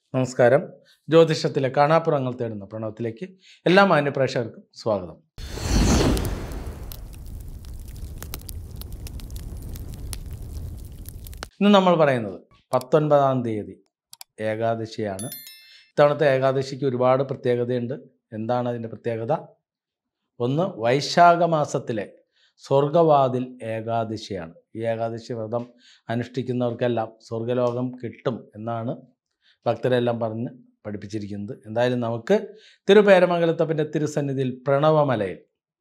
നമസ്കാരം. ജ്യോതിഷത്തിലെ കാണാപ്പുറങ്ങൾ തേടുന്ന പ്രണവത്തിലേക്ക് എല്ലാ മാന്യപ്രേക്ഷകർക്കും സ്വാഗതം. ഇന്ന് നമ്മൾ പറയുന്നത് 19-ാം തീയതി ഏകാദശിയാണ്. ഇത്തവണത്തെ ഏകാദശിക്ക് ഒരുപാട് പ്രത്യേകതയുണ്ട്. എന്താണ് അതിൻ്റെ പ്രത്യേകത? ഒന്ന്, വൈശാഖ മാസത്തിലെ സ്വർഗവാതിൽ ഏകാദശിയാണ്. ഈ ഏകാദശി വ്രതം അനുഷ്ഠിക്കുന്നവർക്കെല്ലാം സ്വർഗലോകം കിട്ടും എന്നാണ് ഭക്തരെല്ലാം പറഞ്ഞ് പഠിപ്പിച്ചിരിക്കുന്നത്. എന്തായാലും നമുക്ക് തിരുപേരമംഗലത്തപ്പൻ്റെ തിരുസന്നിധിയിൽ പ്രണവമലയിൽ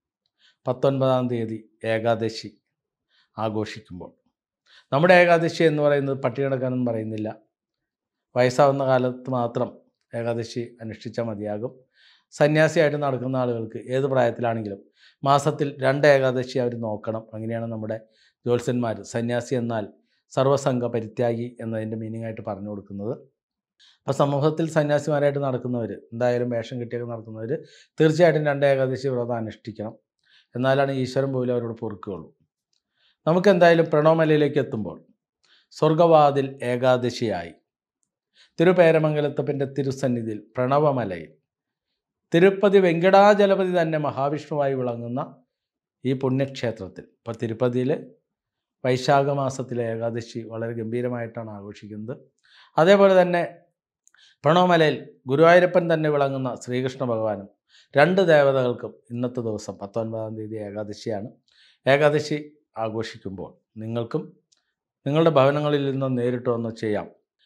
19-ാം തീയതി ഏകാദശി ആഘോഷിക്കുമ്പോൾ, നമ്മുടെ ഏകാദശി എന്ന് പറയുന്നത് പട്ടികടക്കാനൊന്നും പറയുന്നില്ല. വയസ്സാവുന്ന കാലത്ത് മാത്രം ഏകാദശി അനുഷ്ഠിച്ചാൽ മതിയാകും. സന്യാസിയായിട്ട് നടക്കുന്ന ആളുകൾക്ക് ഏത് പ്രായത്തിലാണെങ്കിലും മാസത്തിൽ 2 ഏകാദശി അവർ നോക്കണം. അങ്ങനെയാണ് നമ്മുടെ ജ്യോത്സ്യന്മാർ സന്യാസി എന്നാൽ സർവ്വസംഘ പരിത്യാഗി എന്നതിൻ്റെ മീനിങ് ആയിട്ട് പറഞ്ഞു കൊടുക്കുന്നത്. അപ്പോൾ സമൂഹത്തിൽ സന്യാസിമാരായിട്ട് നടക്കുന്നവർ, എന്തായാലും വേഷം കിട്ടിയൊക്കെ നടക്കുന്നവർ തീർച്ചയായിട്ടും 2 ഏകാദശി വ്രതം അനുഷ്ഠിക്കണം. എന്നാലാണ് ഈശ്വരൻ പോലും അവരോട് പൊറുക്കുകയുള്ളൂ. നമുക്ക് എന്തായാലും പ്രണവമലയിലേക്ക് എത്തുമ്പോൾ സ്വർഗവാതിൽ ഏകാദശിയായി തിരുപേരമംഗലത്തപ്പൻ്റെ തിരുസന്നിധിയിൽ പ്രണവമലയിൽ തിരുപ്പതി വെങ്കടാചലപതി തന്നെ മഹാവിഷ്ണുവായി വിളങ്ങുന്ന ഈ പുണ്യക്ഷേത്രത്തിൽ, ഇപ്പോൾ തിരുപ്പതിയിൽ വൈശാഖ മാസത്തിലെ ഏകാദശി വളരെ ഗംഭീരമായിട്ടാണ് ആഘോഷിക്കുന്നത്. അതേപോലെ തന്നെ പ്രണവമലയിൽ ഗുരുവായൂരപ്പൻ തന്നെ വിളങ്ങുന്ന ശ്രീകൃഷ്ണ ഭഗവാനും 2 ദേവതകൾക്കും ഇന്നത്തെ ദിവസം 19-ാം തീയതി ഏകാദശിയാണ്. ഏകാദശി ആഘോഷിക്കുമ്പോൾ നിങ്ങൾക്കും നിങ്ങളുടെ ഭവനങ്ങളിൽ നിന്ന് നേരിട്ട് വന്ന് ചെയ്യാം.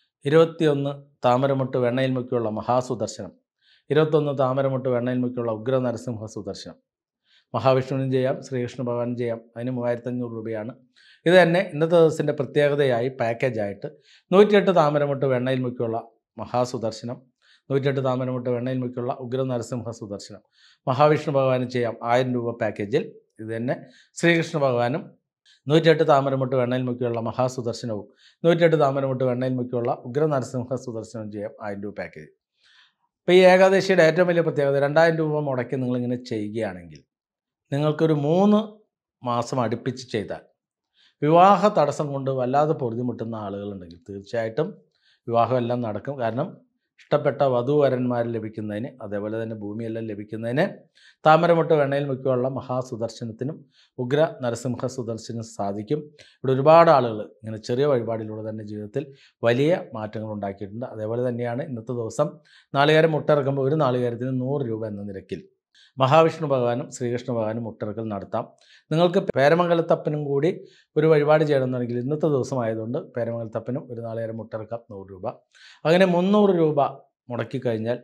21 താമരമുട്ട് വെണ്ണയിൽ മുക്കിയുള്ള മഹാസുദർശനം, 21 താമരമുട്ട് വെണ്ണയിൽ മുക്കിയുള്ള ഉഗ്ര നരസിംഹ സുദർശനം മഹാവിഷ്ണുവിനും ചെയ്യാം, ശ്രീകൃഷ്ണ ഭഗവാനും ചെയ്യാം. അതിന് 3500 രൂപയാണ്. ഇത് തന്നെ ഇന്നത്തെ ദിവസത്തിൻ്റെ പ്രത്യേകതയായി പാക്കേജായിട്ട് 108 താമരമുട്ട് വെണ്ണയിൽ മുക്കിയുള്ള മഹാസുദർശനം, 108 താമരമുട്ട് വെണ്ണയിൽ മുക്കിയുള്ള ഉഗ്ര നരസിംഹ സുദർശനം മഹാവിഷ്ണു ഭഗവാനും ചെയ്യാം 1000 രൂപ പാക്കേജിൽ. ഇത് തന്നെ ശ്രീകൃഷ്ണ ഭഗവാനും 108 താമരമുട്ട് വെണ്ണയിൽ മുക്കിയുള്ള മഹാസുദർശനവും 108 താമരമുട്ട് വെണ്ണയിൽ മുക്കിയുള്ള ഉഗ്ര നരസിംഹ സുദർശനവും ചെയ്യാം 1000 രൂപ പാക്കേജ്. അപ്പോൾ ഈ ഏകാദശിയുടെ ഏറ്റവും വലിയ പ്രത്യേകത, 2000 രൂപ മുടക്കി നിങ്ങളിങ്ങനെ ചെയ്യുകയാണെങ്കിൽ നിങ്ങൾക്കൊരു 3 മാസം അടുപ്പിച്ച് ചെയ്താൽ വിവാഹ തടസ്സം കൊണ്ട് വല്ലാതെ പൊറുതിമുട്ടുന്ന ആളുകളുണ്ടെങ്കിൽ തീർച്ചയായിട്ടും വിവാഹമെല്ലാം നടക്കും. കാരണം ഇഷ്ടപ്പെട്ട വധൂവരന്മാർ ലഭിക്കുന്നതിന്, അതേപോലെ തന്നെ ഭൂമിയെല്ലാം ലഭിക്കുന്നതിന് താമരമുട്ട് വെണ്ണയിൽ മുക്കിയുള്ള മഹാസുദർശനത്തിനും ഉഗ്ര നരസിംഹ സുദർശനം സാധിക്കും. ഇവിടെ ഒരുപാട് ആളുകൾ ഇങ്ങനെ ചെറിയ വഴിപാടിലൂടെ തന്നെ ജീവിതത്തിൽ വലിയ മാറ്റങ്ങൾ ഉണ്ടാക്കിയിട്ടുണ്ട്. അതേപോലെ തന്നെയാണ് ഇന്നത്തെ ദിവസം നാളികേരം മുട്ടിറക്കുമ്പോൾ ഒരു നാളികേരത്തിന് 100 രൂപ എന്ന നിരക്കിൽ മഹാവിഷ്ണു ഭഗവാനും ശ്രീകൃഷ്ണ ഭഗവാനും മുട്ടിറക്കൽ നടത്താം. നിങ്ങൾക്ക് പേരമംഗലത്തപ്പനും കൂടി ഒരു വഴിപാട് ചെയ്യണമെന്നുണ്ടെങ്കിൽ ഇന്നത്തെ ദിവസമായതുകൊണ്ട് പേരമംഗലത്തപ്പനും ഒരു നാളികേരം മുട്ടിറക്കാം 100 രൂപ. അങ്ങനെ 300 രൂപ മുടക്കിക്കഴിഞ്ഞാൽ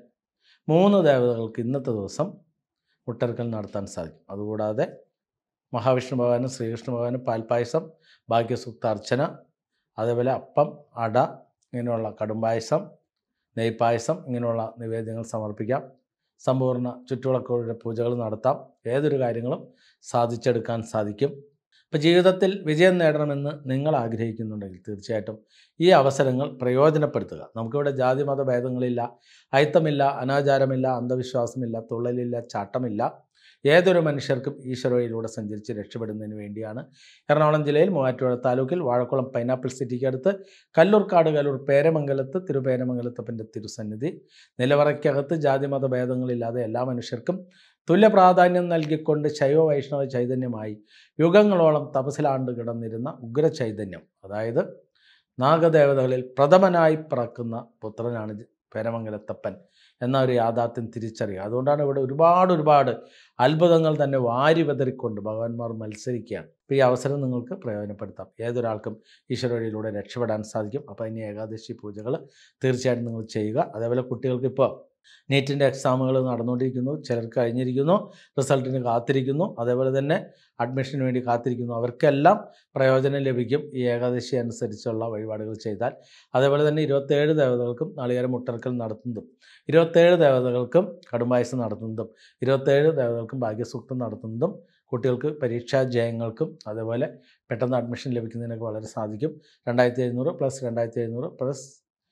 3 ദേവതകൾക്ക് ഇന്നത്തെ ദിവസം മുട്ടിറക്കൽ നടത്താൻ സാധിക്കും. അതുകൂടാതെ മഹാവിഷ്ണു ഭഗവാനും ശ്രീകൃഷ്ണ ഭഗവാനും പാൽപ്പായസം, ഭാഗ്യസൂക്ത അർച്ചന, അതേപോലെ അപ്പം, അട, ഇങ്ങനെയുള്ള കടുംപായസം, നെയ്പായസം, ഇങ്ങനെയുള്ള നിവേദ്യങ്ങൾ സമർപ്പിക്കാം. സമ്പൂർണ്ണ ചുറ്റുവിളക്കുകളുടെ പൂജകൾ നടത്താം. ഏതൊരു കാര്യങ്ങളും സാധിച്ചെടുക്കാൻ സാധിക്കും. ഇപ്പോൾ ജീവിതത്തിൽ വിജയം നേടണമെന്ന് നിങ്ങൾ ആഗ്രഹിക്കുന്നുണ്ടെങ്കിൽ തീർച്ചയായിട്ടും ഈ അവസരങ്ങൾ പ്രയോജനപ്പെടുത്തുക. നമുക്കിവിടെ ജാതി മത ഭേദങ്ങളില്ല, അയിത്തമില്ല, അനാചാരമില്ല, അന്ധവിശ്വാസമില്ല, തുള്ളലില്ല, ചാട്ടമില്ല. ഏതൊരു മനുഷ്യർക്കും ഈശ്വരയിലൂടെ സഞ്ചരിച്ച് രക്ഷപ്പെടുന്നതിന് വേണ്ടിയാണ് എറണാകുളം ജില്ലയിൽ മൂവാറ്റുപുഴ താലൂക്കിൽ വാഴക്കുളം പൈനാപ്പിൾ സിറ്റിക്ക് അടുത്ത് കല്ലൂർക്കാട് കല്ലൂർ പേരമംഗലത്ത് തിരുപേരമംഗലത്തപ്പൻ്റെ തിരുസന്നിധി. നിലവറയ്ക്കകത്ത് ജാതിമത ഭേദങ്ങളില്ലാതെ എല്ലാ മനുഷ്യർക്കും തുല്യ പ്രാധാന്യം നൽകിക്കൊണ്ട് ശൈവ വൈഷ്ണവ ചൈതന്യമായി യുഗങ്ങളോളം തപസ്സിലാണ്ട് കിടന്നിരുന്ന ഉഗ്ര ചൈതന്യം, അതായത് നാഗദേവതകളിൽ പ്രഥമനായി പിറക്കുന്ന പുത്രനാണ് പേരമംഗലത്തപ്പൻ എന്ന ഒരു യാഥാർത്ഥ്യം തിരിച്ചറിയുക. അതുകൊണ്ടാണ് ഇവിടെ ഒരുപാട് അത്ഭുതങ്ങൾ തന്നെ വാരി വിതറിക്കൊണ്ട് ഭഗവാന്മാർ മത്സരിക്കുകയാണ്. അപ്പോൾ ഈ അവസരം നിങ്ങൾക്ക് പ്രയോജനപ്പെടുത്താം. ഏതൊരാൾക്കും ഈശ്വരവഴിയിലൂടെ രക്ഷപ്പെടാൻ സാധിക്കും. അപ്പോൾ ഇനി ഏകാദശി പൂജകൾ തീർച്ചയായിട്ടും നിങ്ങൾ ചെയ്യുക. അതേപോലെ കുട്ടികൾക്ക് ഇപ്പോൾ നീറ്റിൻ്റെ എക്സാമുകൾ നടന്നുകൊണ്ടിരിക്കുന്നു, ചിലർക്ക് കഴിഞ്ഞിരിക്കുന്നു, റിസൾട്ടിന് കാത്തിരിക്കുന്നു, അതേപോലെ തന്നെ അഡ്മിഷന് വേണ്ടി കാത്തിരിക്കുന്നു. അവർക്കെല്ലാം പ്രയോജനം ലഭിക്കും ഈ ഏകാദശി അനുസരിച്ചുള്ള വഴിപാടുകൾ ചെയ്താൽ. അതേപോലെ തന്നെ 27 ദേവതകൾക്കും നാളികേരം മുട്ടിറക്കൽ നടത്തുന്നതും, 27 ദേവതകൾക്കും കടുംപായസം നടത്തുന്നതും, 27 ദേവതകൾക്കും ഭാഗ്യസൂക്തം നടത്തുന്നതും കുട്ടികൾക്ക് പരീക്ഷാ ജയങ്ങൾക്കും അതേപോലെ പെട്ടെന്ന് അഡ്മിഷൻ ലഭിക്കുന്നതിനൊക്കെ വളരെ സാധിക്കും. 2700 പ്ലസ് 2700 പ്ലസ്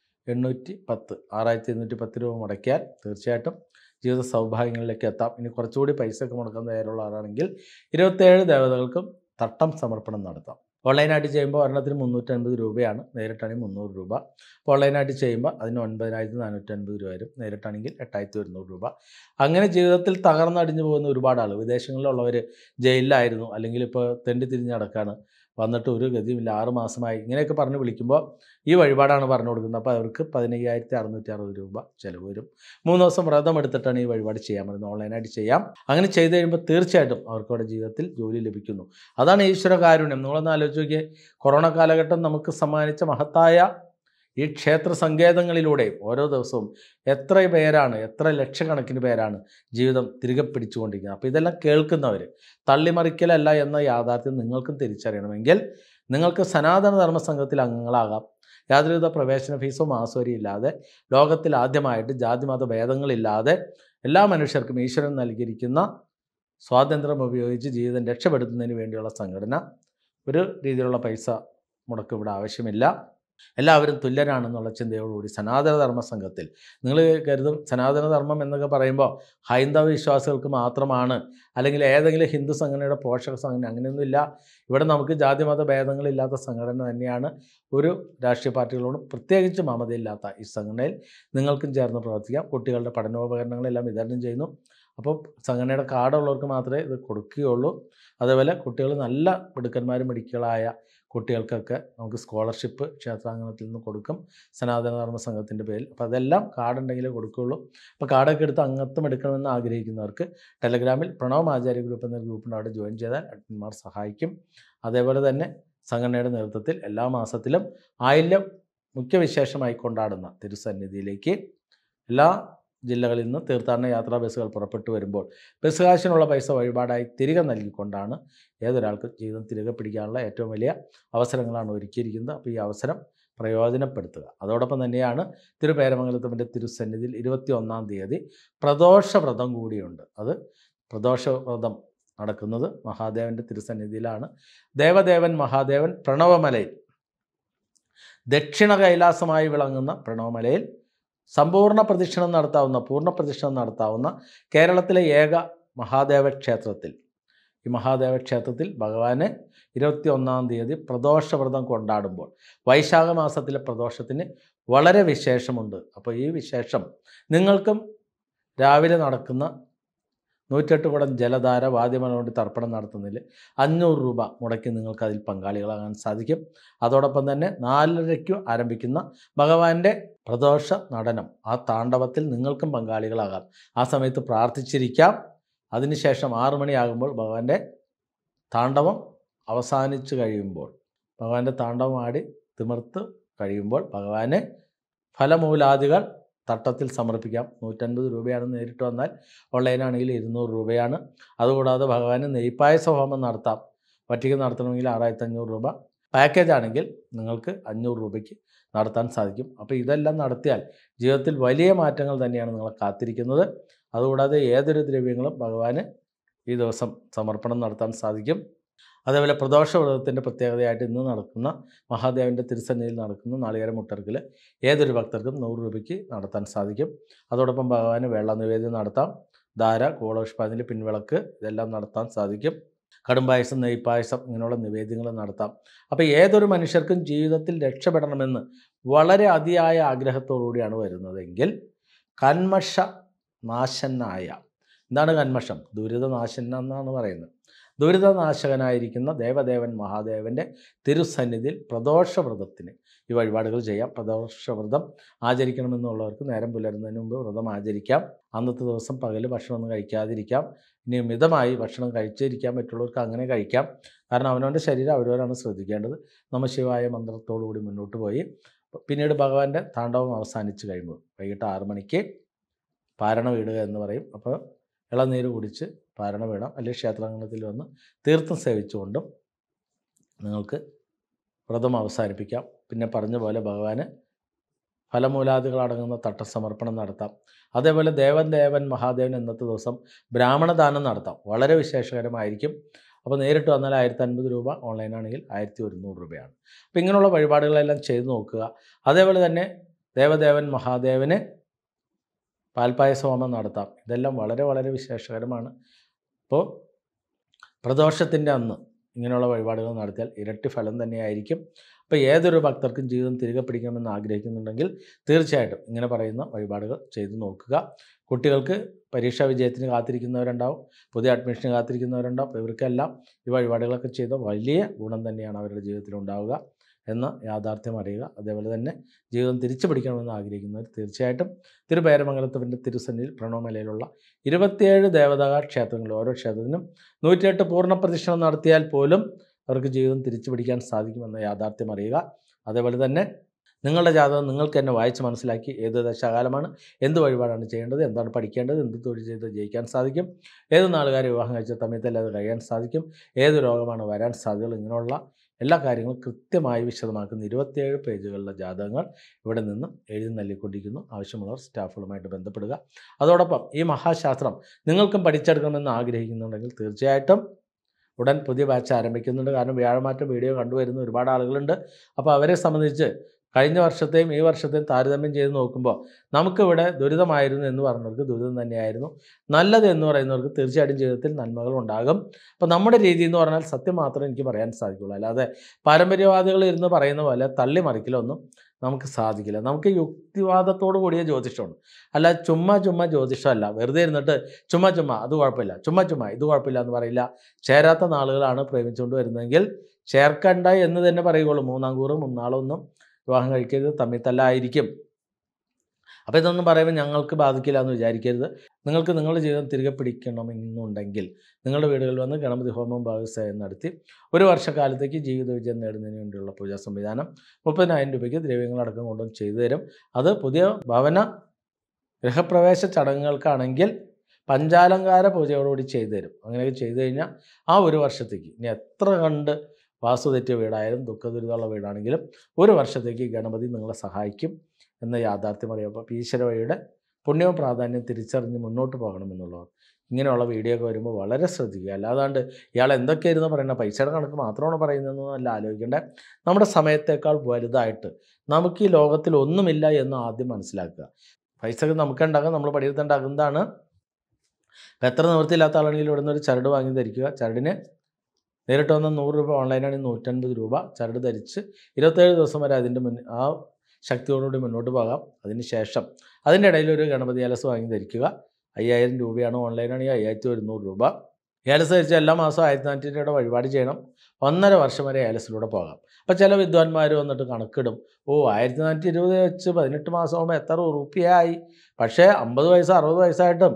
810 6810 രൂപ മുടക്കിയാൽ തീർച്ചയായിട്ടും ജീവിത സൗഭാഗ്യങ്ങളിലേക്ക് എത്താം. ഇനി കുറച്ചുകൂടി പൈസ ഒക്കെ മുടക്കാൻ തയ്യാറുള്ള ആളാണെങ്കിൽ 27 ദേവതകൾക്കും തട്ടം സമർപ്പണം നടത്താം. ഓൺലൈനായിട്ട് ചെയ്യുമ്പോൾ ഒരെണ്ണത്തിന് 350 രൂപയാണ്, നേരിട്ടാണെങ്കിൽ 300 രൂപ. അപ്പോൾ ഓൺലൈനായിട്ട് ചെയ്യുമ്പോൾ അതിന് 9450 രൂപ വരും, നേരിട്ടാണെങ്കിൽ 8100 രൂപ. അങ്ങനെ ജീവിതത്തിൽ തകർന്നടിഞ്ഞു പോകുന്ന ഒരുപാട് ആൾ, വിദേശങ്ങളിലുള്ളവർ ജയിലിലായിരുന്നു, അല്ലെങ്കിൽ ഇപ്പോൾ തെണ്ടി തിരിഞ്ഞ് നടക്കുകയാണ്, വന്നിട്ട് ഒരു ഗതിയുമില്ല, 6 മാസമായി, ഇങ്ങനെയൊക്കെ പറഞ്ഞ് വിളിക്കുമ്പോൾ ഈ വഴിപാടാണ് പറഞ്ഞു കൊടുക്കുന്നത്. അപ്പോൾ അവർക്ക് 15,660 രൂപ ചിലവ് വരും. 3 ദിവസം വ്രതം എടുത്തിട്ടാണ് ഈ വഴിപാട് ചെയ്യാൻ പറയുന്നത്. ഓൺലൈനായിട്ട് ചെയ്യാം. അങ്ങനെ ചെയ്ത് കഴിയുമ്പോൾ തീർച്ചയായിട്ടും അവർക്ക് അവരുടെ ജീവിതത്തിൽ ജോലി ലഭിക്കുന്നു. അതാണ് ഈശ്വര കാരുണ്യം. നിങ്ങളൊന്ന് ആലോചിച്ച് നോക്കിയേ, കൊറോണ കാലഘട്ടം നമുക്ക് സമ്മാനിച്ച മഹത്തായ ഈ ക്ഷേത്ര സങ്കേതങ്ങളിലൂടെ ഓരോ ദിവസവും എത്ര പേരാണ്, എത്ര ലക്ഷക്കണക്കിന് പേരാണ് ജീവിതം തിരികെ പിടിച്ചുകൊണ്ടിരിക്കുന്നത്. അപ്പോൾ ഇതെല്ലാം കേൾക്കുന്നവർ തള്ളിമറിക്കലല്ല എന്ന യാഥാർത്ഥ്യം നിങ്ങൾക്കും തിരിച്ചറിയണമെങ്കിൽ നിങ്ങൾക്ക് സനാതന ധർമ്മ സംഘത്തിൽ അംഗങ്ങളാകാം. യാതൊരുവിധ പ്രവേശന ഫീസോ മാസവരിയും ഇല്ലാതെ, ലോകത്തിൽ ആദ്യമായിട്ട് ജാതിമത ഭേദങ്ങളില്ലാതെ എല്ലാ മനുഷ്യർക്കും ഈശ്വരൻ നൽകിയിരിക്കുന്ന സ്വാതന്ത്ര്യം ഉപയോഗിച്ച് ജീവിതം രക്ഷപ്പെടുത്തുന്നതിന് വേണ്ടിയുള്ള സംഘടന. ഒരു രീതിയിലുള്ള പൈസ മുടക്ക് ഇവിടെ ആവശ്യമില്ല. എല്ലാവരും തുല്യരാണെന്നുള്ള ചിന്തയോടുകൂടി സനാതനധർമ്മ സംഘത്തിൽ, നിങ്ങൾ കരുതും സനാതനധർമ്മം എന്നൊക്കെ പറയുമ്പോൾ ഹൈന്ദവ വിശ്വാസികൾക്ക് മാത്രമാണ്, അല്ലെങ്കിൽ ഏതെങ്കിലും ഹിന്ദു സംഘടനയുടെ പോഷക സംഘടന, അങ്ങനെയൊന്നുമില്ല. ഇവിടെ നമുക്ക് ജാതിമത ഭേദങ്ങളില്ലാത്ത സംഘടന തന്നെയാണ്. ഒരു രാഷ്ട്രീയ പാർട്ടികളോടും പ്രത്യേകിച്ച് മമതയില്ലാത്ത ഈ സംഘടനയിൽ നിങ്ങൾക്കും ചേർന്ന് പ്രവർത്തിക്കാം. കുട്ടികളുടെ പഠനോപകരണങ്ങളെല്ലാം വിതരണം ചെയ്യുന്നു. അപ്പോൾ സംഘടനയുടെ കാർഡുള്ളവർക്ക് മാത്രമേ ഇത് കൊടുക്കുകയുള്ളൂ. അതേപോലെ കുട്ടികൾ നല്ല മിടുക്കന്മാരും മിടുക്കികളായ കുട്ടികൾക്കൊക്കെ നമുക്ക് സ്കോളർഷിപ്പ് ക്ഷേത്രാങ്കണത്തിൽ നിന്ന് കൊടുക്കും, സനാതനധർമ്മ സംഘത്തിൻ്റെ പേരിൽ. അപ്പോൾ അതെല്ലാം കാർഡുണ്ടെങ്കിലേ കൊടുക്കുകയുള്ളൂ. അപ്പോൾ കാർഡൊക്കെ എടുത്ത് അംഗത്വം എടുക്കണമെന്ന് ആഗ്രഹിക്കുന്നവർക്ക് ടെലഗ്രാമിൽ പ്രണവ് ആചാര്യ ഗ്രൂപ്പ് എന്ന ഗ്രൂപ്പുണ്ട്, അവിടെ ജോയിൻ ചെയ്താൽ അഡ്മിന്മാർ സഹായിക്കും. അതേപോലെ തന്നെ സംഘടനയുടെ നേതൃത്വത്തിൽ എല്ലാ മാസത്തിലും ആയില്യം മുഖ്യവിശേഷമായി കൊണ്ടാടുന്ന തിരുസന്നിധിയിലേക്ക് എല്ലാ ജില്ലകളിൽ നിന്ന് തീർത്ഥാടന യാത്രാ ബസ്സുകൾ പുറപ്പെട്ടു വരുമ്പോൾ ബസ് കാശിനുള്ള പൈസ വഴിപാടായി തിരികെ നൽകിക്കൊണ്ടാണ് ഏതൊരാൾക്കും ജീവിതം തിരികെ പിടിക്കാനുള്ള ഏറ്റവും വലിയ അവസരങ്ങളാണ് ഒരുക്കിയിരിക്കുന്നത്. അപ്പോൾ ഈ അവസരം പ്രയോജനപ്പെടുത്തുക. അതോടൊപ്പം തന്നെയാണ് തിരുപേരമംഗലത്തിൻ്റെ തിരുസന്നിധിയിൽ 21-ാം തീയതി പ്രദോഷവ്രതം കൂടിയുണ്ട്. അത് പ്രദോഷവ്രതം നടക്കുന്നത് മഹാദേവൻ്റെ തിരുസന്നിധിയിലാണ്. ദേവദേവൻ മഹാദേവൻ പ്രണവമലയിൽ, ദക്ഷിണ കൈലാസമായി വിളങ്ങുന്ന പ്രണവമലയിൽ സമ്പൂർണ്ണ പ്രദക്ഷിണം നടത്താവുന്ന, പൂർണ്ണ പ്രദക്ഷിണം നടത്താവുന്ന കേരളത്തിലെ ഏക മഹാദേവ ക്ഷേത്രത്തിൽ, ഈ മഹാദേവ ക്ഷേത്രത്തിൽ ഭഗവാന് 21-ാം തീയതി പ്രദോഷവ്രതം കൊണ്ടാടുമ്പോൾ വൈശാഖ മാസത്തിലെ പ്രദോഷത്തിന് വളരെ വിശേഷമുണ്ട്. അപ്പോൾ ഈ വിശേഷം നിങ്ങൾക്കും രാവിലെ നടക്കുന്ന 108 കുടം ജലധാര വാദ്യമനോട് തർപ്പണം നടത്തുന്നതിൽ 500 രൂപ മുടക്കി നിങ്ങൾക്ക് അതിൽ പങ്കാളികളാകാൻ സാധിക്കും. അതോടൊപ്പം തന്നെ 4:30 ആരംഭിക്കുന്ന ഭഗവാന്റെ പ്രദോഷ നടനം, ആ താണ്ഡവത്തിൽ നിങ്ങൾക്കും പങ്കാളികളാകാം. ആ സമയത്ത് പ്രാർത്ഥിച്ചിരിക്കാം. അതിനുശേഷം 6 മണിയാകുമ്പോൾ ഭഗവാന്റെ താണ്ഡവം അവസാനിച്ച് കഴിയുമ്പോൾ, ഭഗവാന്റെ താണ്ഡവം ആടി തിമിർത്ത് കഴിയുമ്പോൾ ഭഗവാന് ഫലമൂലാദികൾ തട്ടത്തിൽ സമർപ്പിക്കാം. 150 രൂപയാണ് നേരിട്ട് വന്നാൽ, ഓൺലൈനാണെങ്കിൽ 200 രൂപയാണ്. അതുകൂടാതെ ഭഗവാന് നെയ്പ്പായസ ഹോമം നടത്താം. ഒറ്റയ്ക്ക് നടത്തണമെങ്കിൽ 6500 രൂപ, പാക്കേജ് ആണെങ്കിൽ നിങ്ങൾക്ക് 500 രൂപയ്ക്ക് നടത്താൻ സാധിക്കും. അപ്പോൾ ഇതെല്ലാം നടത്തിയാൽ ജീവിതത്തിൽ വലിയ മാറ്റങ്ങൾ തന്നെയാണ് നിങ്ങളെ കാത്തിരിക്കുന്നത്. അതുകൂടാതെ ഏതൊരു ദ്രവ്യങ്ങളും ഭഗവാന് ഈ ദിവസം സമർപ്പണം നടത്താൻ സാധിക്കും. അതേപോലെ പ്രദോഷവ്രതത്തിൻ്റെ പ്രത്യേകതയായിട്ട് ഇന്ന് നടക്കുന്ന മഹാദേവൻ്റെ തിരുസന്നിധിയിൽ നടക്കുന്ന നാളികേര മുട്ടർക്കിൽ ഏതൊരു ഭക്തർക്കും 100 രൂപയ്ക്ക് നടത്താൻ സാധിക്കും. അതോടൊപ്പം ഭഗവാന് വെള്ള നിവേദ്യം നടത്താം. ധാര, കൂളപുഷ്പാഞ്ജലി, പിൻവിളക്ക് ഇതെല്ലാം നടത്താൻ സാധിക്കും. കടുംപായസം, നെയ്പ്പായസം ഇങ്ങനെയുള്ള നിവേദ്യങ്ങൾ നടത്താം. അപ്പോൾ ഏതൊരു മനുഷ്യർക്കും ജീവിതത്തിൽ രക്ഷപ്പെടണമെന്ന് വളരെ അതിയായ ആഗ്രഹത്തോടുകൂടിയാണ് വരുന്നതെങ്കിൽ കന്മഷ നാശനായ, എന്താണ് കന്മഷം? ദുരിതനാശന എന്നാണ് പറയുന്നത്. ദുരിതനാശകനായിരിക്കുന്ന ദേവദേവൻ മഹാദേവൻ്റെ തിരുസന്നിധിയിൽ പ്രദോഷവ്രതത്തിന് ഈ വഴിപാടുകൾ ചെയ്യാം. പ്രദോഷവ്രതം ആചരിക്കണമെന്നുള്ളവർക്ക് നേരം പുലരുന്നതിന് മുമ്പ് വ്രതം ആചരിക്കാം. അന്നത്തെ ദിവസം പകൽ ഭക്ഷണമൊന്നും കഴിക്കാതിരിക്കാം. ഇനി മിതമായി ഭക്ഷണം കഴിച്ചിരിക്കാൻ പറ്റുള്ളവർക്ക് അങ്ങനെ കഴിക്കാം. കാരണം അവനവൻ്റെ ശരീരം അവരവരാണ് ശ്രദ്ധിക്കേണ്ടത്. നമഃശിവായ മന്ത്രത്തോടുകൂടി മുന്നോട്ട് പോയി പിന്നീട് ഭഗവാന്റെ താണ്ഡവം അവസാനിച്ച് കഴിയുമ്പോൾ വൈകിട്ട് 6 മണിക്ക് പാരണ വീടുക എന്ന് പറയും. അപ്പോൾ ഇളനീര് കുടിച്ച് പാരണ വീടാം. അല്ലെങ്കിൽ ക്ഷേത്രാങ്കണത്തിൽ വന്ന് തീർത്ഥം സേവിച്ചുകൊണ്ടും നിങ്ങൾക്ക് വ്രതം അവസാനിപ്പിക്കാം. പിന്നെ പറഞ്ഞ പോലെ ഭഗവാന് ഫലമൂലാദികളടങ്ങുന്ന തട്ടസമർപ്പണം നടത്താം. അതേപോലെ ദേവൻ മഹാദേവൻ ഇന്നത്തെ ദിവസം ബ്രാഹ്മണദാനം നടത്താം. വളരെ വിശേഷകരമായിരിക്കും. അപ്പോൾ നേരിട്ട് വന്നാൽ 1050 രൂപ, ഓൺലൈനാണെങ്കിൽ 1100 രൂപയാണ്. അപ്പോൾ ഇങ്ങനെയുള്ള വഴിപാടുകളെല്ലാം ചെയ്തു നോക്കുക. അതേപോലെ തന്നെ ദേവദേവൻ മഹാദേവന് പാൽപ്പായസ ഹോമം നടത്താം. ഇതെല്ലാം വളരെ വളരെ വിശേഷകരമാണ്. അപ്പോൾ പ്രദോഷത്തിൻ്റെ അന്ന് ഇങ്ങനെയുള്ള വഴിപാടുകൾ നടത്തിയാൽ ഇരട്ടി ഫലം തന്നെയായിരിക്കും. അപ്പോൾ ഏതൊരു ഭക്തർക്കും ജീവിതം തിരികെ പിടിക്കണമെന്ന് ആഗ്രഹിക്കുന്നുണ്ടെങ്കിൽ തീർച്ചയായിട്ടും ഇങ്ങനെ പറയുന്ന വഴിപാടുകൾ ചെയ്തു നോക്കുക. കുട്ടികൾക്ക് പരീക്ഷാ വിജയത്തിന് കാത്തിരിക്കുന്നവരുണ്ടാവും, പുതിയ അഡ്മിഷന് കാത്തിരിക്കുന്നവരുണ്ടാവും. ഇവർക്കെല്ലാം ഈ വഴിപാടുകളൊക്കെ ചെയ്ത വലിയ ഗുണം തന്നെയാണ് അവരുടെ ജീവിതത്തിൽ ഉണ്ടാവുക എന്ന യാഥാർത്ഥ്യം അറിയുക. അതേപോലെ തന്നെ ജീവിതം തിരിച്ചു പിടിക്കണമെന്ന് ആഗ്രഹിക്കുന്നവർ തീർച്ചയായിട്ടും തിരുപേരമംഗലത്തിൻ്റെ തിരുസന്നിധിയിൽ പ്രണവമലയിലുള്ള 27 ദേവതാ ക്ഷേത്രങ്ങൾ, ഓരോ ക്ഷേത്രത്തിനും 108 പൂർണ്ണ പ്രദക്ഷിണം നടത്തിയാൽ പോലും അവർക്ക് ജീവിതം തിരിച്ചു പിടിക്കാൻ സാധിക്കുമെന്ന യാഥാർത്ഥ്യം അറിയുക. അതേപോലെ തന്നെ നിങ്ങളുടെ ജാതകം നിങ്ങൾക്ക് തന്നെ വായിച്ച് മനസ്സിലാക്കി ഏത് ദശാകാലമാണ്, എന്ത് വഴിപാടാണ് ചെയ്യേണ്ടത്, എന്താണ് പഠിക്കേണ്ടത്, എന്ത് തൊഴിൽ ചെയ്ത് ജയിക്കാൻ സാധിക്കും, ഏത് നാളുകാരെ വിവാഹം കഴിച്ച സമയത്തല്ലാതെ കഴിയാൻ സാധിക്കും, ഏത് രോഗമാണ് വരാൻ സാധ്യതകൾ, ഇങ്ങനെയുള്ള എല്ലാ കാര്യങ്ങളും കൃത്യമായി വിശദമാക്കുന്ന 27 പേജുകളുടെ ജാതകങ്ങൾ ഇവിടെ നിന്നും എഴുതി നൽകിക്കൊണ്ടിരിക്കുന്നു. ആവശ്യമുള്ളവർ സ്റ്റാഫുകളുമായിട്ട് ബന്ധപ്പെടുക. അതോടൊപ്പം ഈ മഹാശാസ്ത്രം നിങ്ങൾക്കും പഠിച്ചെടുക്കണമെന്ന് ആഗ്രഹിക്കുന്നുണ്ടെങ്കിൽ തീർച്ചയായിട്ടും ഉടൻ പുതിയ ബാച്ച് ആരംഭിക്കുന്നുണ്ട്. കാരണം വ്യാഴമാറ്റം വീഡിയോ കണ്ടുവരുന്ന ഒരുപാട് ആളുകളുണ്ട്. അപ്പോൾ അവരെ സംബന്ധിച്ച് കഴിഞ്ഞ വർഷത്തെയും ഈ വർഷത്തെയും താരതമ്യം ചെയ്ത് നോക്കുമ്പോൾ നമുക്കിവിടെ ദുരിതമായിരുന്നു എന്ന് പറഞ്ഞവർക്ക് ദുരിതം തന്നെയായിരുന്നു, നല്ലത് എന്ന് പറയുന്നവർക്ക് തീർച്ചയായിട്ടും ജീവിതത്തിൽ നന്മകൾ ഉണ്ടാകും. അപ്പോൾ നമ്മുടെ രീതി എന്ന് പറഞ്ഞാൽ സത്യം മാത്രമേ എനിക്ക് പറയാൻ സാധിക്കുള്ളൂ. അല്ലാതെ പാരമ്പര്യവാദികൾ ഇരുന്ന് പറയുന്ന പോലെ തള്ളിമറിക്കലൊന്നും നമുക്ക് സാധിക്കില്ല. നമുക്ക് യുക്തിവാദത്തോടു കൂടിയ ജ്യോതിഷമാണ്, അല്ല ചുമ്മാ ജ്യോതിഷമല്ല. വെറുതെ ഇരുന്നിട്ട് ചുമ്മാ അത് കുഴപ്പമില്ല, ചുമ്മാ ഇത് കുഴപ്പമില്ല എന്ന് പറയില്ല. ചേരാത്ത നാളുകളാണ് പ്രേമിച്ചുകൊണ്ട് വരുന്നതെങ്കിൽ ചേർക്കണ്ട എന്ന് തന്നെ പറയുകയുള്ളൂ. 3-ാം കൂറ് 3 വിവാഹം കഴിക്കരുത്, തമ്മിൽ തല്ലായിരിക്കും. അപ്പോൾ ഇതൊന്നും പറയുമ്പോൾ ഞങ്ങൾക്ക് ബാധിക്കില്ല എന്ന് വിചാരിക്കരുത്. നിങ്ങൾക്ക് നിങ്ങളുടെ ജീവിതം തിരികെ പിടിക്കണമെന്നുണ്ടെങ്കിൽ നിങ്ങളുടെ വീടുകളിൽ വന്ന് ഗണപതി ഹോമം ഭാഗസേവനം നടത്തി 1 വർഷക്കാലത്തേക്ക് ജീവിത വിജയം നേടുന്നതിന് വേണ്ടിയുള്ള പൂജാ സംവിധാനം 30,000 രൂപയ്ക്ക് ദ്രവ്യങ്ങളടക്കം കൊണ്ടുവന്ന് ചെയ്തു തരും. അത് പുതിയ ഭവന ഗൃഹപ്രവേശ ചടങ്ങുകൾക്കാണെങ്കിൽ പഞ്ചാലങ്കാര പൂജയോടുകൂടി ചെയ്തു തരും. അങ്ങനെയൊക്കെ ചെയ്തു കഴിഞ്ഞാൽ ആ 1 വർഷത്തേക്ക്, ഇനി എത്ര കണ്ട് വാസ്തു തെറ്റിയ വീടായാലും ദുഃഖദുരിതമുള്ള വീടാണെങ്കിലും 1 വർഷത്തേക്ക് ഗണപതി നിങ്ങളെ സഹായിക്കും എന്ന യാഥാർത്ഥ്യം അറിയുമ്പോൾ ഈശ്വര വഴിയുടെ പുണ്യവും പ്രാധാന്യം തിരിച്ചറിഞ്ഞ് മുന്നോട്ട് പോകണമെന്നുള്ളതാണ്. ഇങ്ങനെയുള്ള വീഡിയോ ഒക്കെ വരുമ്പോൾ വളരെ ശ്രദ്ധിക്കുക. അല്ലാതാണ്ട് ഇയാൾ എന്തൊക്കെയായിരുന്നു പറയുന്നത്, പൈസയുടെ കണക്ക് മാത്രമാണ് പറയുന്നതെന്നല്ല ആലോചിക്കേണ്ടത്. നമ്മുടെ സമയത്തേക്കാൾ വലുതായിട്ട് നമുക്ക് ഈ ലോകത്തിൽ ഒന്നുമില്ല എന്ന് ആദ്യം മനസ്സിലാക്കുക. പൈസക്ക് നമുക്ക് ഉണ്ടാക്കാം, നമ്മൾ പണിയെടുത്തുണ്ടാക്കുന്നതാണ്. എത്ര നിവൃത്തിയില്ലാത്ത ആളാണെങ്കിലും ഇവിടെ നിന്ന് ഒരു ചരട് വാങ്ങി ധരിക്കുക. ചരടിന് നേരിട്ട് വന്ന 100 രൂപ, ഓൺലൈനാണെങ്കിൽ 150 രൂപ. ചരട് ധരിച്ച് 27 ദിവസം വരെ അതിൻ്റെ ആ ശക്തിയോടുകൂടി മുന്നോട്ട് പോകാം. അതിന് ശേഷം അതിൻ്റെ ഇടയിൽ ഒരു ഗണപതി ഏലസ് വാങ്ങി ധരിക്കുക. 5000 രൂപയാണ്, ഓൺലൈനാണെങ്കിൽ 5100 രൂപ. ഏലസ് ധരിച്ച് എല്ലാ മാസവും 1400 രൂപയുടെ വഴിപാട് ചെയ്യണം. 1.5 വർഷം വരെ ഏലസിലൂടെ പോകാം. അപ്പോൾ ചില വിദ്വാൻമാർ വന്നിട്ട് കണക്കിടും, 1420 വെച്ച് 18 മാസമാകുമ്പോൾ എത്ര റുപ്യയായി. പക്ഷേ 50 വയസ്സ് 60 വയസ്സായിട്ടും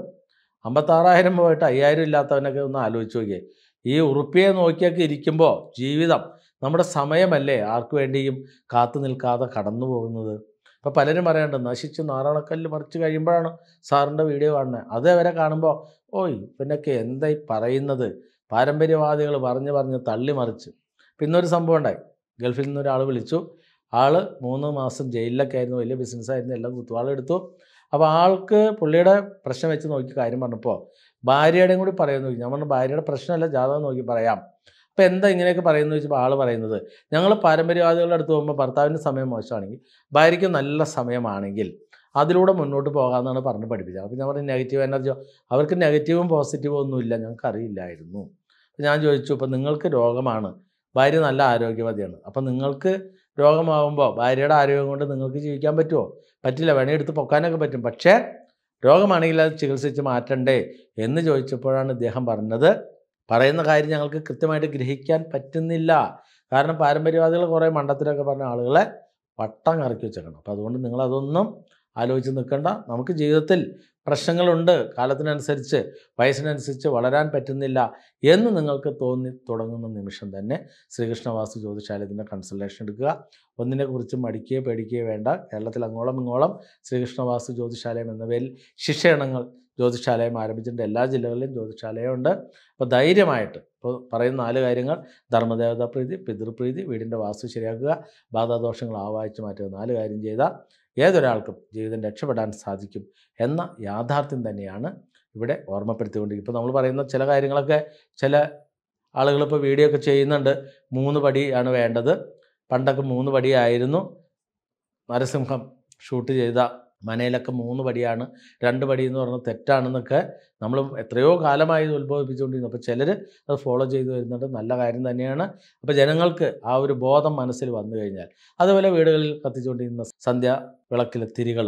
56,000 പോയിട്ട് 5000 ഇല്ലാത്തവനൊക്കെ ഒന്ന് ആലോചിച്ച് നോക്കിയേ. ഈ ഉറുപ്പിയെ നോക്കിയൊക്കെ ഇരിക്കുമ്പോൾ ജീവിതം, നമ്മുടെ സമയമല്ലേ ആർക്കു വേണ്ടിയും കാത്തു നിൽക്കാതെ കടന്നു പോകുന്നത്. ഇപ്പോൾ പലരും പറയാനുണ്ട്, നശിച്ച് നാറാണക്കല്ല് മറിച്ച് കഴിയുമ്പോഴാണ് സാറിൻ്റെ വീഡിയോ കാണുന്നത്. അതേവരെ കാണുമ്പോൾ ഇവനൊക്കെ എന്തായി പറയുന്നത്, പാരമ്പര്യവാദികൾ പറഞ്ഞ് തള്ളി മറിച്ച്. പിന്നൊരു സംഭവം ഉണ്ടായി. ഗൾഫിൽ നിന്ന് ഒരാൾ വിളിച്ചു. ആൾ 3 മാസം ജയിലിലൊക്കെ ആയിരുന്നു, വലിയ ബിസിനസ്സായിരുന്നു, എല്ലാം കുത്തുവാളെടുത്തു. അപ്പോൾ ആൾക്ക് പുള്ളിയുടെ പ്രശ്നം വെച്ച് നോക്കി കാര്യം പറഞ്ഞപ്പോൾ ഭാര്യയുടെയും കൂടി പറയുന്നു. ഞാൻ പറഞ്ഞു ഭാര്യയുടെ പ്രശ്നമല്ല, ജാതകം നോക്കി പറയാം. അപ്പോൾ എന്താ ഇങ്ങനെയൊക്കെ പറയുന്നത് ചോദിച്ചപ്പോൾ ആൾ പറയുന്നത്, ഞങ്ങൾ പാരമ്പര്യവാദികളുടെ അടുത്ത് പോകുമ്പോൾ ഭർത്താവിൻ്റെ സമയം മോശമാണെങ്കിൽ ഭാര്യയ്ക്ക് നല്ല സമയമാണെങ്കിൽ അതിലൂടെ മുന്നോട്ട് പോകാമെന്നാണ് പറഞ്ഞ് പഠിപ്പിച്ചത്. അപ്പോൾ ഞാൻ പറഞ്ഞു നെഗറ്റീവ് എനർജിയോ, അവർക്ക് നെഗറ്റീവും പോസിറ്റീവും ഒന്നുമില്ല, ഞങ്ങൾക്ക് അറിയില്ലായിരുന്നു. അപ്പോൾ ഞാൻ ചോദിച്ചു, ഇപ്പോൾ നിങ്ങൾക്ക് രോഗമാണ്, ഭാര്യ നല്ല ആരോഗ്യവതിയാണ്, അപ്പോൾ നിങ്ങൾക്ക് രോഗമാകുമ്പോൾ ഭാര്യയുടെ ആരോഗ്യം കൊണ്ട് നിങ്ങൾക്ക് ജീവിക്കാൻ പറ്റുമോ? പറ്റില്ല. വേണേ എടുത്ത് പൊക്കാനൊക്കെ പറ്റും, പക്ഷേ രോഗമാണെങ്കിൽ അത് ചികിത്സിച്ച് മാറ്റണ്ടേ എന്ന് ചോദിച്ചപ്പോഴാണ് ഇദ്ദേഹം പറഞ്ഞത്, പറയുന്ന കാര്യം ഞങ്ങൾക്ക് കൃത്യമായിട്ട് ഗ്രഹിക്കാൻ പറ്റുന്നില്ല. കാരണം പാരമ്പര്യവാദികൾ കുറേ മണ്ടത്തിലൊക്കെ പറഞ്ഞ ആളുകളെ വട്ടം കറക്കി വെച്ചേക്കണം. അപ്പോൾ അതുകൊണ്ട് നിങ്ങളതൊന്നും ആലോചിച്ച് നിൽക്കണ്ട. നമുക്ക് ജീവിതത്തിൽ പ്രശ്നങ്ങളുണ്ട്, കാലത്തിനനുസരിച്ച് വയസ്സിനനുസരിച്ച് വളരാൻ പറ്റുന്നില്ല എന്ന് നിങ്ങൾക്ക് തോന്നി തുടങ്ങുന്ന നിമിഷം തന്നെ ശ്രീകൃഷ്ണ വാസ്തു ജ്യോതിശാലയത്തിൻ്റെ കൺസൾട്ടേഷൻ എടുക്കുക. ഒന്നിനെക്കുറിച്ചും മടിക്കുകയോ പേടിക്കുകയോ വേണ്ട. കേരളത്തിൽ അങ്ങോളം ഇങ്ങോളം ശ്രീകൃഷ്ണ വാസ്തു ജ്യോതിശാലയം എന്ന പേരിൽ ശിക്ഷയണങ്ങൾ ജ്യോതിശാലയം ആരംഭിച്ചിട്ടുണ്ട്. എല്ലാ ജില്ലകളിലും ജ്യോതിശാലയമുണ്ട്. അപ്പോൾ ധൈര്യമായിട്ട് ഇപ്പോൾ പറയുന്ന 4 കാര്യങ്ങൾ: ധർമ്മദേവതാ പ്രീതി, പിതൃപ്രീതി, വീടിൻ്റെ വാസ്തു ശരിയാക്കുക, ബാധാദോഷങ്ങൾ ആവാഹിച്ച് മാറ്റുക. 4 കാര്യം ചെയ്താൽ ഏതൊരാൾക്കും ജീവിതം രക്ഷപ്പെടാൻ സാധിക്കും എന്ന യാഥാർത്ഥ്യം തന്നെയാണ് ഇവിടെ ഓർമ്മപ്പെടുത്തിക്കൊണ്ടിരിക്കുന്നത്. ഇപ്പോൾ നമ്മൾ പറയുന്ന ചില കാര്യങ്ങളൊക്കെ ചില ആളുകളിപ്പോൾ വീഡിയോ ഒക്കെ ചെയ്യുന്നുണ്ട്. 3 പടിയാണ് വേണ്ടത്. പണ്ടൊക്കെ 3 പടിയായിരുന്നു. നരസിംഹം ഷൂട്ട് ചെയ്ത മനയിലൊക്കെ 3 പടിയാണ്, 2 പടി എന്ന് പറഞ്ഞാൽ തെറ്റാണെന്നൊക്കെ നമ്മൾ എത്രയോ കാലമായി ഇത് ഉത്ഭവിപ്പിച്ചുകൊണ്ടിരുന്നു. അപ്പോൾ ചിലർ അത് ഫോളോ ചെയ്ത് വരുന്നുണ്ട്. നല്ല കാര്യം തന്നെയാണ്. അപ്പോൾ ജനങ്ങൾക്ക് ആ ഒരു ബോധം മനസ്സിൽ വന്നു കഴിഞ്ഞാൽ, അതുപോലെ വീടുകളിൽ കത്തിച്ചുകൊണ്ടിരുന്ന സന്ധ്യ വിളക്കിലെ തിരികൾ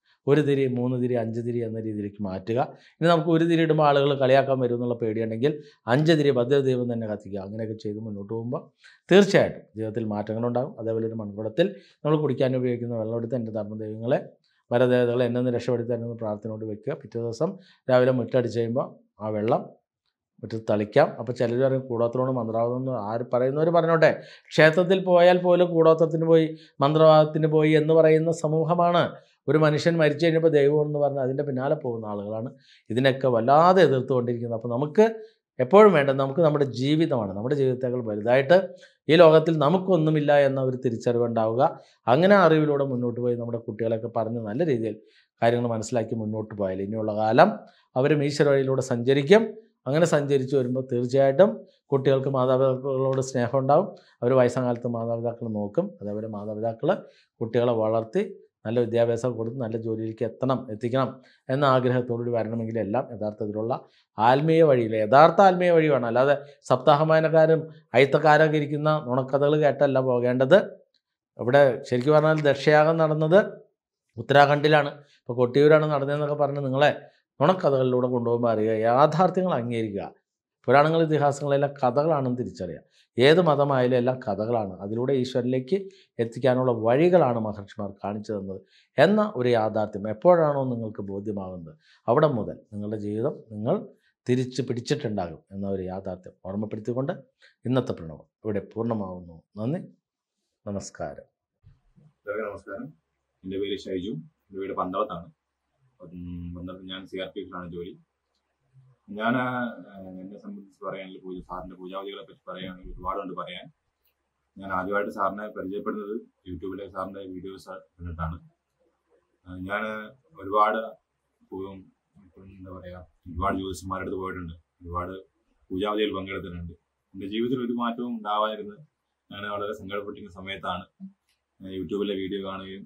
1 തിരി, 3 തിരി, 5 തിരി എന്ന രീതിയിലേക്ക് മാറ്റുക. ഇനി നമുക്ക് 1 തിരി ഇടുമ്പോൾ ആളുകൾ കളിയാക്കാൻ വരും എന്നുള്ള പേടിയുണ്ടെങ്കിൽ 5 തിരി ഭദ്രദൈവം തന്നെ കത്തിക്കുക. അങ്ങനെയൊക്കെ ചെയ്ത് മുന്നോട്ട് പോകുമ്പോൾ തീർച്ചയായിട്ടും ജീവിതത്തിൽ മാറ്റങ്ങളുണ്ടാകും. അതേപോലെ ഒരു മൺകുടത്തിൽ നമ്മൾ കുടിക്കാൻ ഉപയോഗിക്കുന്ന വെള്ളം എടുത്ത് എൻ്റെ ധർമ്മദൈവങ്ങളെ, വരദേവതകളെ എന്നെ ഒന്ന് രക്ഷപ്പെടുത്തി തരുന്ന പ്രാർത്ഥനയോട് വെക്കുക. പിറ്റേ ദിവസം രാവിലെ മുറ്റടിച്ച് കഴിയുമ്പോൾ ആ വെള്ളം മുറ്റത്ത് തളിക്കാം. അപ്പോൾ ചിലർ പറയും കൂടോത്രമാണ് മന്ത്രവാദമെന്ന്. ആര് പറയുന്നവർ പറഞ്ഞോട്ടെ. ക്ഷേത്രത്തിൽ പോയാൽ പോലും കൂടോത്രത്തിന് പോയി, മന്ത്രവാദത്തിന് പോയി എന്ന് പറയുന്ന സമൂഹമാണ്. ഒരു മനുഷ്യൻ മരിച്ചു കഴിഞ്ഞപ്പോൾ ദൈവം എന്ന് പറഞ്ഞാൽ അതിൻ്റെ പിന്നാലെ പോകുന്ന ആളുകളാണ് ഇതിനൊക്കെ വല്ലാതെ എതിർത്തുകൊണ്ടിരിക്കുന്നത്. അപ്പോൾ നമുക്ക് എപ്പോഴും വേണ്ടത് നമുക്ക് നമ്മുടെ ജീവിതമാണ്. നമ്മുടെ ജീവിതത്തേക്കാൾ വലുതായിട്ട് ഈ ലോകത്തിൽ നമുക്കൊന്നുമില്ല എന്ന ഒരു തിരിച്ചറിവുണ്ടാവുക. അങ്ങനെ അറിവിലൂടെ മുന്നോട്ട് പോയി നമ്മുടെ കുട്ടികളെയൊക്കെ പറഞ്ഞ് നല്ല രീതിയിൽ കാര്യങ്ങൾ മനസ്സിലാക്കി മുന്നോട്ട് പോയാൽ ഇനിയുള്ള കാലം അവരും ഈശ്വര വഴിയിലൂടെ സഞ്ചരിക്കും. അങ്ങനെ സഞ്ചരിച്ച് വരുമ്പോൾ തീർച്ചയായിട്ടും കുട്ടികൾക്ക് മാതാപിതാക്കളോട് സ്നേഹം ഉണ്ടാവും. അവർ വയസ്സാകാലത്ത് മാതാപിതാക്കളെ നോക്കും. അതേപോലെ മാതാപിതാക്കൾ കുട്ടികളെ വളർത്തി നല്ല വിദ്യാഭ്യാസം കൊടുത്ത് നല്ല ജോലിയിലേക്ക് എത്തിക്കണം എന്ന ആഗ്രഹത്തോടുകൂടി വരണമെങ്കിൽ എല്ലാം യഥാർത്ഥത്തിലുള്ള ആത്മീയ വഴിയിൽ, യഥാർത്ഥ ആത്മീയ വഴി വേണം. അല്ലാതെ സപ്താഹമായനക്കാരും അയിത്തക്കാരൊക്കെ ഇരിക്കുന്ന നുണക്കഥകൾ കേട്ടല്ല പോകേണ്ടത്. ഇവിടെ ശരിക്കും പറഞ്ഞാൽ ദക്ഷയാഗം നടന്നത് ഉത്തരാഖണ്ഡിലാണ്. ഇപ്പോൾ കൊട്ടിയൂരാണ് നടന്നതെന്നൊക്കെ പറഞ്ഞ് നിങ്ങളെ നുണക്കഥകളിലൂടെ കൊണ്ടുപോകുമ്പോൾ അറിയുക, യാഥാർത്ഥ്യങ്ങൾ അംഗീകരിക്കുക. പുരാണങ്ങൾ, ഇതിഹാസങ്ങളെല്ലാം കഥകളാണെന്ന് തിരിച്ചറിയുക. ഏത് മതമായാലും എല്ലാം കഥകളാണ്. അതിലൂടെ ഈശ്വരനിലേക്ക് എത്തിക്കാനുള്ള വഴികളാണ് മഹർഷിമാർ കാണിച്ചു തന്നത് എന്ന ഒരു യാഥാർത്ഥ്യം എപ്പോഴാണോ നിങ്ങൾക്ക് ബോധ്യമാകുന്നത് അവിടെ മുതൽ നിങ്ങളുടെ ജീവിതം നിങ്ങൾ തിരിച്ച് പിടിച്ചിട്ടുണ്ടാകും എന്ന ഒരു യാഥാർത്ഥ്യം ഓർമ്മപ്പെടുത്തിക്കൊണ്ട് ഇന്നത്തെ പ്രണവം ഇവിടെ പൂർണ്ണമാകുന്നു. നന്ദി, നമസ്കാരം. നമസ്കാരം. എൻ്റെ പേര് ഷൈജു. എൻ്റെ വീട് പന്തളത്താണ്. പന്തളത്ത് ഞാൻ CRPFിലാണ് ജോലി. ഞാൻ എന്നെ സംബന്ധിച്ച് പറയുകയാണെങ്കിൽ സാറിൻ്റെ പൂജാവിധികളെ പറ്റി പറയുകയാണെങ്കിൽ ഒരുപാടുണ്ട് പറയാൻ. ഞാൻ ആദ്യമായിട്ട് സാറിനെ പരിചയപ്പെടുന്നത് യൂട്യൂബിലെ സാറിൻ്റെ വീഡിയോസ് കണ്ടിട്ടാണ്. ഞാൻ ഒരുപാട് എന്താ പറയുക, ഒരുപാട് ജ്യോതിഷന്മാരുടെ അടുത്ത് പോയിട്ടുണ്ട്, ഒരുപാട് പൂജാവിധികൾ പങ്കെടുത്തിട്ടുണ്ട്. എൻ്റെ ജീവിതത്തിൽ ഒരു മാറ്റവും ഉണ്ടാവാതിരുന്ന് ഞാൻ വളരെ സങ്കടപ്പെട്ടിരിക്കുന്ന സമയത്താണ് യൂട്യൂബിലെ വീഡിയോ കാണുകയും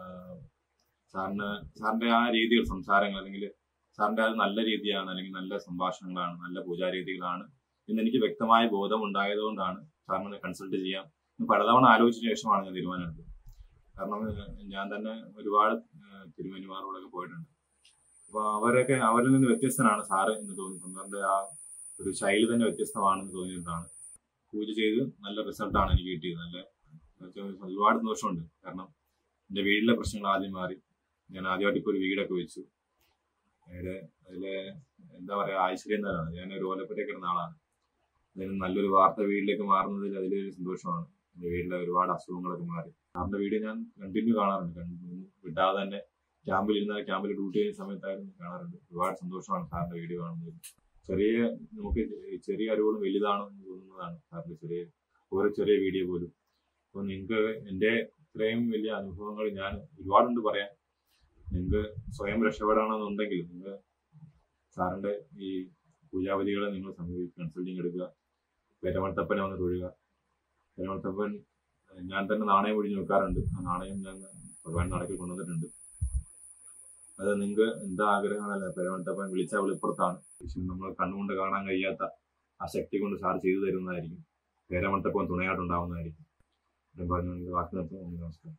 സാറിൻ്റെ ആ രീതികൾ, സംസാരങ്ങൾ, അല്ലെങ്കിൽ സാറിൻ്റെ അത് നല്ല രീതിയാണ്, അല്ലെങ്കിൽ നല്ല സംഭാഷണങ്ങളാണ്, നല്ല പൂജാരീതികളാണ് എന്ന് എനിക്ക് വ്യക്തമായ ബോധം ഉണ്ടായതുകൊണ്ടാണ് സാറിനെ കൺസൾട്ട് ചെയ്യാം പലതവണ ആലോചിച്ച ശേഷമാണ് ഞാൻ തീരുമാനമെടുത്തത്. കാരണം ഞാൻ തന്നെ ഒരുപാട് തിരുമേനിമാരോടൊക്കെ പോയിട്ടുണ്ട്. അപ്പോൾ അവരിൽ നിന്ന് വ്യത്യസ്തനാണ് സാറ് എന്ന് തോന്നുന്നു. സാറിൻ്റെ ആ ഒരു ശൈലി തന്നെ വ്യത്യസ്തമാണെന്ന് തോന്നിയിട്ടാണ് പൂജ ചെയ്ത് നല്ല റിസൾട്ടാണ് എനിക്ക് കിട്ടിയത്. നല്ല ഒരുപാട് സന്തോഷമുണ്ട്. കാരണം എൻ്റെ വീട്ടിലെ പ്രശ്നങ്ങൾ ആദ്യം മാറി. ഞാൻ ആദ്യമായിട്ട് ഇപ്പോൾ ഒരു വീടൊക്കെ വെച്ചു. അതിലെ എന്താ പറയുക, ഐശ്വര്യം തന്നെയാണ്. ഞാൻ ഒരു ഓലപ്പറ്റ കിടന്ന ആളാണ്. അതിന് നല്ലൊരു വാർത്ത വീട്ടിലേക്ക് മാറുന്നതിൽ അതിലൊരു സന്തോഷമാണ്. എൻ്റെ വീട്ടിലെ ഒരുപാട് അസുഖങ്ങളൊക്കെ മാറി. സാറിൻ്റെ വീഡിയോ ഞാൻ കണ്ടിന്യൂ കാണാറുണ്ട്. വിടാതെ തന്നെ ക്യാമ്പിൽ ഡ്യൂട്ടി ചെയ്യുന്ന സമയത്തായിരുന്നു കാണാറുണ്ട്. ഒരുപാട് സന്തോഷമാണ് സാറിൻ്റെ വീഡിയോ കാണുന്നത്. നമുക്ക് ചെറിയ അറിവുകളും വലുതാണെന്ന് തോന്നുന്നതാണ് സാറിൻ്റെ ഓരോ ചെറിയ വീഡിയോ പോലും. അപ്പോൾ നിങ്ങൾക്ക് എൻ്റെ ഇത്രയും വലിയ അനുഭവങ്ങൾ ഞാൻ ഒരുപാടുണ്ട് പറയാൻ. നിങ്ങൾക്ക് സ്വയം രക്ഷപ്പെടണമെന്നുണ്ടെങ്കിൽ നിങ്ങൾ സാറിൻ്റെ ഈ പൂജാവിധികളെ നിങ്ങൾ കൺസൾട്ടിങ് എടുക്കുക. പെരമത്തപ്പനെ വന്ന് തൊഴുക. പെരമത്തപ്പൻ ഞാൻ തന്നെ നാണയം ഒഴിഞ്ഞു വെക്കാറുണ്ട്. ആ നാണയം ഞാൻ ഭഗവാൻ നടക്കി കൊണ്ടുവന്നിട്ടുണ്ട്. അത് നിങ്ങൾക്ക് എന്താ ആഗ്രഹങ്ങളല്ല, പെരമത്തപ്പൻ വിളിച്ചാൽ വെളിപ്പുറത്താണ്. നമ്മൾ കണ്ണുകൊണ്ട് കാണാൻ കഴിയാത്ത ആ ശക്തി കൊണ്ട് സാർ ചെയ്തു തരുന്നതായിരിക്കും. പെരമത്തപ്പൻ തുണയായിട്ടുണ്ടാവുന്നതായിരിക്കും. പറഞ്ഞു വാക്ക് നിർത്തുന്നു. നമസ്കാരം.